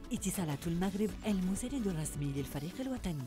اتصالات المغرب المساند الرسمي للفريق الوطني.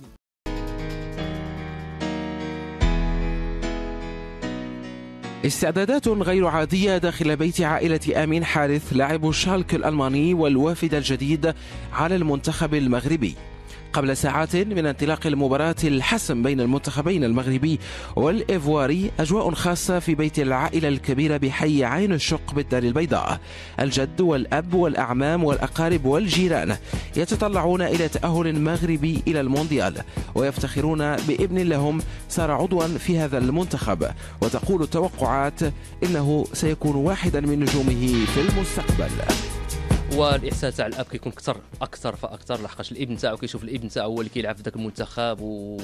استعدادات غير عادية داخل بيت عائلة أمين حارث لاعب شالك الألماني والوافد الجديد على المنتخب المغربي. قبل ساعات من انطلاق المباراة الحسم بين المنتخبين المغربي والإيفواري، أجواء خاصة في بيت العائلة الكبيرة بحي عين الشق بالدار البيضاء. الجد والأب والأعمام والأقارب والجيران يتطلعون إلى تأهل مغربي إلى المونديال، ويفتخرون بابن لهم صار عضوا في هذا المنتخب، وتقول التوقعات إنه سيكون واحدا من نجومه في المستقبل. والاحساس تاع الاب كيكون اكثر فاكثر، لحقاش الابن تاعو كيشوف الابن تاعو هو اللي كيلعب في ذاك المنتخب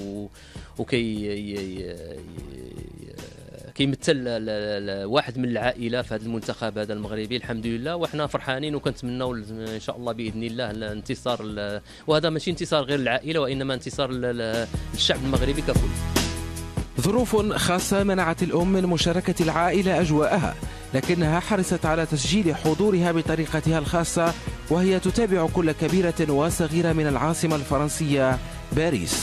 كيمثل واحد من العائله في هذا المنتخب هذا المغربي. الحمد لله وحنا فرحانين وكنتمناو ان شاء الله باذن الله الانتصار، وهذا ماشي انتصار غير العائله وانما انتصار للشعب المغربي ككل. ظروف خاصة منعت الأم من مشاركة العائلة أجواءها، لكنها حرصت على تسجيل حضورها بطريقتها الخاصة، وهي تتابع كل كبيرة وصغيرة من العاصمة الفرنسية باريس.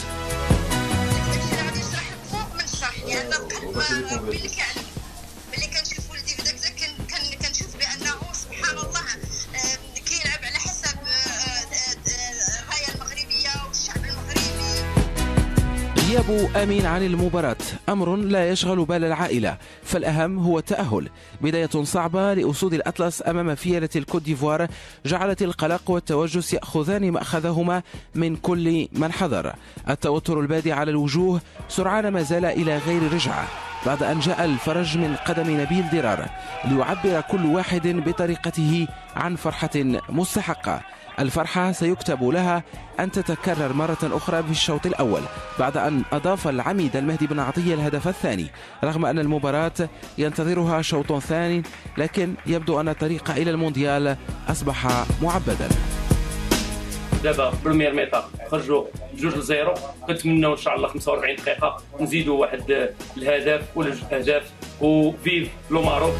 ملي كنشوف ولدي في داك كنشوف بانه سبحان الله كيلعب على حسب الرايه المغربيه والشعب المغربي. غياب أمين عن المباراة أمر لا يشغل بال العائلة، فالأهم هو التأهل. بداية صعبة لأسود الأطلس أمام فيلة الكوت ديفوار جعلت القلق والتوجس يأخذان مأخذهما من كل من حضر. التوتر البادي على الوجوه سرعان ما زال إلى غير رجعة بعد أن جاء الفرج من قدم نبيل درار، ليعبر كل واحد بطريقته عن فرحة مستحقة. الفرحة سيكتب لها أن تتكرر مرة أخرى في الشوط الأول بعد أن أضاف العميد المهدي بن عطية الهدف الثاني، رغم أن المباراة ينتظرها شوط ثاني، لكن يبدو أن الطريق إلى المونديال أصبح معبدا. دابا بريمير ميطا خرجوا 2-0، كنتمناو ان شاء الله 45 دقيقه نزيدوا واحد الهدف ولا جوج اهداف وفيف لو ماروك.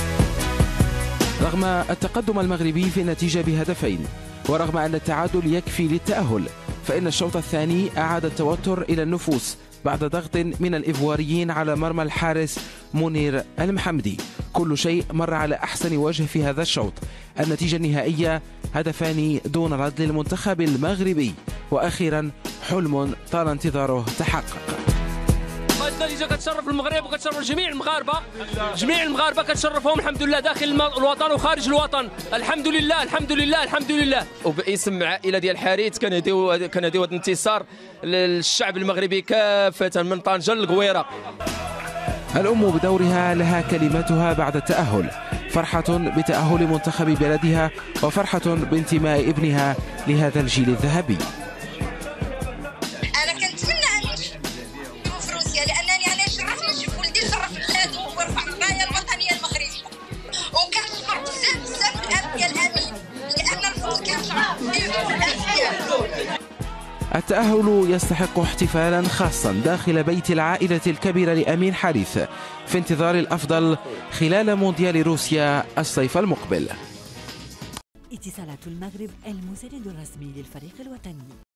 رغم التقدم المغربي في النتيجة بهدفين، ورغم أن التعادل يكفي للتأهل، فإن الشوط الثاني أعاد التوتر إلى النفوس بعد ضغط من الإيفواريين على مرمى الحارس منير المحمدي. كل شيء مر على أحسن وجه في هذا الشوط. النتيجة النهائية هدفان دون رد للمنتخب المغربي، وأخيرا حلم طال انتظاره تحقق. النتيجه كتشرف المغرب وكتشرف جميع المغاربه، جميع المغاربه كتشرفهم الحمد لله داخل الوطن وخارج الوطن. الحمد لله الحمد لله الحمد لله. وباسم عائله ديال حارث كنهديو هذا الانتصار للشعب المغربي كافه من طنجه للقويره. الأم بدورها لها كلمتها بعد التأهل، فرحة بتأهل منتخب بلدها وفرحة بانتماء ابنها لهذا الجيل الذهبي. انا كنتمنى ان نشوفوا في روسيا، لانني انا شرفني نشوف ولدي شرف بلاده ورفع الرايه الوطنيه المغربيه، وكنشكر بزاف الاب ديال امين لان الفوز كيرجع للأسياد. التأهل يستحق احتفالا خاصا داخل بيت العائلة الكبيرة لأمين حارث في انتظار الأفضل خلال مونديال روسيا الصيف المقبل. اتصالات المغرب المساند الرسمي للفريق الوطني.